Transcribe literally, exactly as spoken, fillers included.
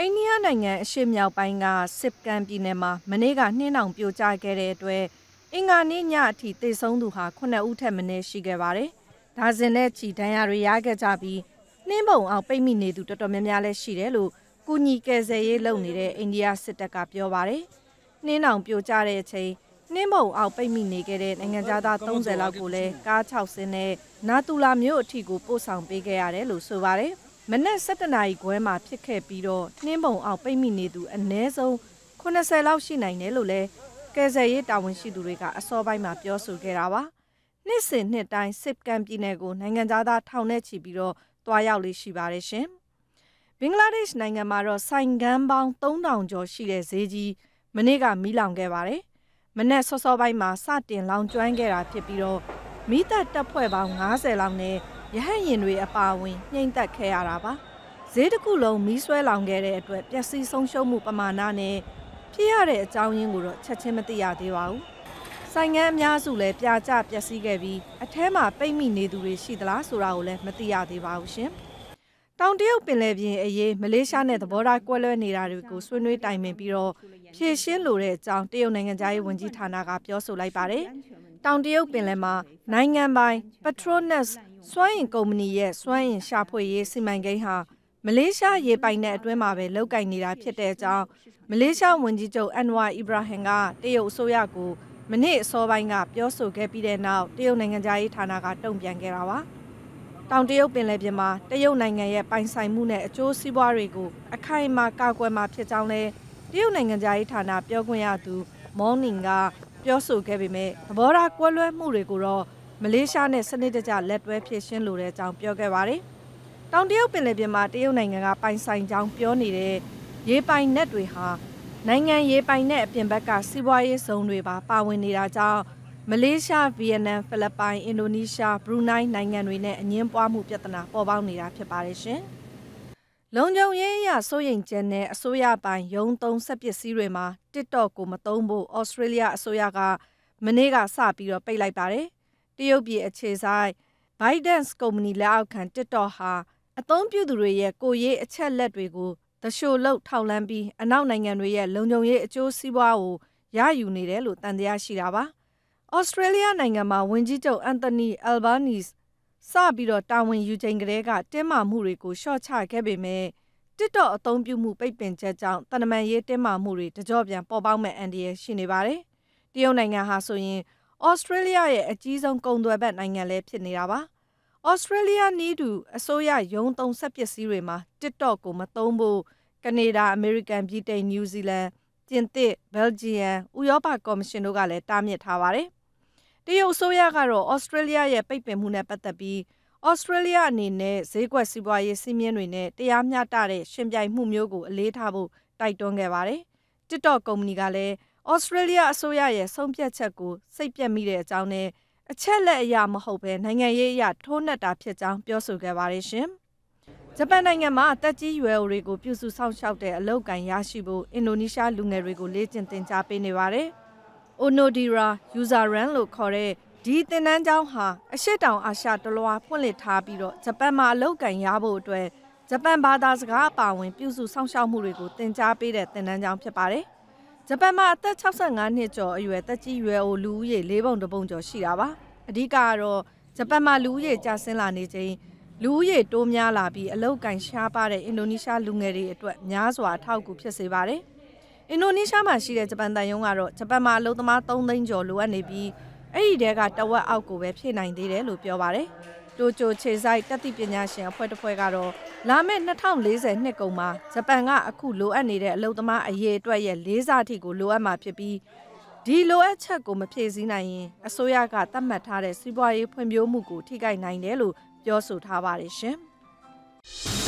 အိန္ဒိယနိုင်ငံအရှေ့မြောက်ပိုင်းကစစ်ကန်ပြည်နယ်မှာမနေ့ကနှင်းတောင်ပြိုကျခဲ့တဲ့အတွက်အင်္ဂါနေ့ညအထိသေဆုံးသူဟာခုနှစ်ဦးထက်မနည်းရှိခဲ့ပါတယ်။ဒါဇင်နဲ့ချီဒဏ်ရာတွေရခဲ့ကြပြီးနှင်းပုံအောင်ပိတ်မိနေသူတော်တော်များများလည်းရှိတယ်လို့ကုညီကယ်ဆယ်ရေးလုပ်နေတဲ့အိန္ဒိယစစ်တပ်ကပြောပါတယ်။နှင်းတောင်ပြိုကျတဲ့အချိန်နှင်းပုံအောင်ပိတ်မိနေခဲ့တဲ့နိုင်ငံသားသုံးဆယ်လောက်ကိုလည်းကား၆စင်းနဲ့နာတူလာမြို့အထိကိုပို့ဆောင်ပေးခဲ့ရတယ်လို့ဆိုပါတယ်။မနက်၁၁နာရီခွဲမှာဖြစ်ခဲ့ပြီးတော့နှင်းပုံအောင်ပိတ်မိနေသူအနည်းဆုံးခုနှစ်ဆယ်လောက်ရှိနိုင်တယ်လို့လည်းကယ်ဆယ်ရေးတာဝန်ရှိသူတွေကအစောပိုင်းမှာပြောဆိုခဲ့တာပါ။နှစ်စဉ်နှစ်တိုင်းစစ်ကန်ပြည်နယ်ကိုနိုင်ငံသားထောင်နဲ့ချီပြီးတော့တွားရောက်လေးရှိပါတယ်ရှင်။ဘင်္ဂလားဒေ့ရှ်နိုင်ငံမှာတော့ဆိုင်ကန်းပေါင်းသုံးထောင်ကျော်ရှိတဲ့ဈေးကြီးမနေ့ကမီးလောင်ခဲ့ပါတယ်။မနက်စောစောပိုင်းမှာစတင်လောင်ကျွမ်းခဲ့တာဖြစ်ပြီးတော့မီးတပ်တပ်ဖွဲ့ပေါင်း၅၀လောက်နဲ့ရဟတ်ယာဉ်တွေအပါအဝင်နှိမ့်သက်ခဲ့ရတာပါဈေးတစ်ခုလုံးမီးဆွဲလောင်ခဲ့တဲ့အတွက်ပျက်စီးဆုံးရှုံးမှုပမာဏနဲ့ဖြစ်ရတဲ့အကြောင်းရင်းကိုတော့ချက်ချင်းမသိရသေးပါဘူးဆိုင်ငန်းအများစုလည်းပြာကျပျက်စီးခဲ့ပြီးအထဲမှာပိတ်မိနေသူတွေရှိသလားဆိုတာကိုလည်းမသိရသေးပါဘူးရှင်တောင်တရုတ်ပင်လယ်ပြင်အရေးမလေးရှားနဲ့သဘောထားကွဲလွဲနေတာတွေကိုဆွေးနွေးတိုင်ပင်ပြီးတော့ဖြေရှင်းလိုတဲ့အကြောင်းတရုတ်နိုင်ငံသားရေးဝန်ကြီးဌာနကပြောဆိုလိုက်ပါတယ်တောင်တရုတ်ပင်လယ်မှာနိုင်ငံပိုင် Petronas စွမ်းအင်ကုမ္ပဏီရဲ့စွမ်းအင်ရှာဖွေရေးစီမံကိန်းဟာမလေးရှားရေပိုင်တဲ့အတွင်းမှာပဲလုပ်ကိုင်နေတာဖြစ်တဲ့အကြောင်းမလေးရှားဝန်ကြီးချုပ်အန်ဝါအီဘရာဟင်ကတရုတ်အစိုးရကိုမနေ့အစောပိုင်းကပြောဆိုခဲ့ပြီးတဲ့နောက်တရုတ်နိုင်ငံသားရေးဌာနကတုံ့ပြန်ခဲ့တာပါတောင်တရုတ်ပင်လယ်ပြင်မှာတရုတ်နိုင်ငံရဲ့ပိုင်ဆိုင်မှုနဲ့အကျိုးစီးပွားတွေကိုအခိုင်အမာကာကွယ်မှာဖြစ်ကြောင်းလဲတရုတ်နိုင်ငံသားရေးဌာနပြောခွင့်ရသူမော်နင်ကပြောဆိုခဲ့ပေမဲ့သဘောထားကွဲလွဲမှုတွေကိုတော့မလေးရှားနဲ့စနစ်တကျလက်တွဲဖြည့်ရှင်းလိုတဲ့အကြောင်းပြောခဲ့ပါတယ်။တောင်တရုတ်ပင်လယ်ပြင်မှာတရုတ်နိုင်ငံကပိုင်ဆိုင်ကြောင်းပြောနေတဲ့ရေပိုင်နက်တွေဟာနိုင်ငံရေပိုင်နက်အပြင်ဘက်ကစီးပွားရေးဇုံတွေပါပါဝင်နေတာကြောင့်မလေးရှား၊ဗီယက်နမ်၊ဖိလစ်ပိုင်၊အင်ဒိုနီးရှား၊ဘရူနိုင်းနိုင်ငံတွေနဲ့အငင်းပွားမှုပြဿနာပေါ်ပေါက်နေတာဖြစ်ပါတယ်ရှင်။လုံခြုံရေးအရစိုးရိမ်ချက်နဲ့အစိုးရပိုင်ရုံးသုံးစက်ပစ္စည်းတွေမှာ TikTok ကိုမသုံးဖို့ဩစတြေးလျအစိုးရကမနေ့ကစပြီးတော့ပိတ်လိုက်ပါတယ်။တရုတ်ပြည်အခြေဆိုင် ByteDance ကုမ္ပဏီလက်အောက်ခံ TikTok ဟာအသုံးပြုသူတွေရဲ့ကိုယ်ရေးအချက်လက်တွေကိုသရှိုလုထောက်လှမ်းပြီးအနောက်နိုင်ငံတွေရဲ့လုံခြုံရေးအကျိုးစီးပွားကိုရယူနေတယ်လို့တန်တရားရှိတာပါ။ဩစတြေးလျနိုင်ငံမှာဝန်ကြီးချုပ်အန်တိုနီအယ်ဘာနီစ်စပြီးတော့တာဝန်ယူချိန်ကလေးကတင်းမာမှုတွေကိုရှော့ချခဲ့ပေမဲ့ TikTok အသုံးပြုမှုပိတ်ပင်ချက်ကြောင့်တန်တမာရေးတင်းမာမှုတွေတကြော့ပြန်ပေါ်ပေါက်မဲ့အန္တရာယ်ရှိနေပါတယ်။တရုတ်နိုင်ငံဟာဆိုရင်ဩစတြေးလျရဲ့အကြီးဆုံးကုန်သွယ်ဘက်နိုင်ငံလည်းဖြစ်နေတာပါ။ဩစတြေးလျနီးတူအစိုးရရုံးသုံးစက်ပစ္စည်းတွေမှာ TikTok ကိုမသုံးဖို့ကနေဒါ၊အမေရိကန်၊ဗြိတိန်၊နယူးဇီလန်၊ပြင်သစ်၊ဘယ်လ်ဂျီယံ၊ဥရောပကော်မရှင်တို့ကလည်းတားမြစ်ထားပါတယ်။တရုတ်အစိုးရကတော့ဩစတြေးလျရဲ့ပိတ်ပင်မှုနဲ့ပတ်သက်ပြီးဩစတြေးလျအနေနဲ့ဈေးကွက်စီးပွားရေးစည်းမျဉ်းတွေနဲ့တရားမျှတတဲ့ရှင်ပြိုင်မှုမျိုးကိုအလေးထားဖို့တိုက်တွန်းခဲ့ပါတယ်။ TikTok ကုမ္ပဏီကလည်းဩစတြေးလျအစိုးရရဲ့ဆုံးဖြတ်ချက်ကိုစိတ်ပြတ်မိတဲ့အကြောင်းနဲ့အချက်လက်အရာမဟုတ်ဘဲနိုင်ငံရေးအရာထိုးနှက်တာဖြစ်ကြောင်းပြောဆိုခဲ့ပါတယ်ရှင်။ဂျပန်နိုင်ငံမှာတက်ကြီးရွယ်အိုတွေကိုပြုစုဆောင်ရှောက်တဲ့အလုပ်ကိုင်ရရှိဖို့အင်ဒိုနီးရှားလူငယ်တွေကိုလေ့ကျင့်သင်ကြားပေးနေပါတယ်။ Onodira Usaran လို့ခေါ်တဲ့ဒီသင်တန်းကျောင်းဟာအရှေ့တောင်အာရှတလွှားဖွင့်လှစ်ထားပြီးတော့ဂျပန်မှာအလုပ်ကိုင်ရဖို့အတွက်ဂျပန်ဘာသာစကားအပါအဝင်ပြုစုဆောင်ရှောက်မှုတွေကိုသင်ကြားပေးတဲ့သင်တန်းကျောင်းဖြစ်ပါတယ်။ဂျပန်မှာအသက်၆၅နှစ်ကျော်အရွယ်တက်ကြီးရွယ်အိုလူဦးရေလေးပုံတစ်ပုံကျော်ရှိတာပါ။အဓိကကတော့ဂျပန်မှာလူဦးရေကျဆင်းလာနေချိန်လူဦးရေတိုးများလာပြီးအလုပ်ကိုင်ရှားပါတဲ့အင်ဒိုနီးရှားလူငယ်တွေအတွက်များစွာအထောက်အကူဖြစ်စေပါတယ်။အင်ဒိုနီးရှားမှာရှိတဲ့ဂျပန်တန်ယုံကတော့ဂျပန်မှာအလုပ်သမားသုံးသိန်းကျော်လိုအပ်နေပြီးအဲ့ဒီတဲကတဝက်အောက်ကိုပဲဖြည့်နိုင်သေးတယ်လို့ပြောပါတယ်။တိုကျိုခြေဆိုင်တတိပညာရှင်အဖွဲ့တစ်ဖွဲ့ကတော့လာမယ့်၂၀၄၀နှစ်ကုန်မှာဂျပန်ကအခုလိုအပ်နေတဲ့အလုပ်သမားအရေးအတွက်ရဲ့လေးစားအထိကိုလိုအပ်မှာဖြစ်ပြီးဒီလိုအပ်ချက်ကိုမဖြည့်ဆည်းနိုင်ရင်အစိုးရကသတ်မှတ်ထားတဲ့စီးပွားရေးဖွံ့ဖြိုးမှုကိုထိခိုက်နိုင်တယ်လို့ပြောဆိုထားပါတယ်ရှင်။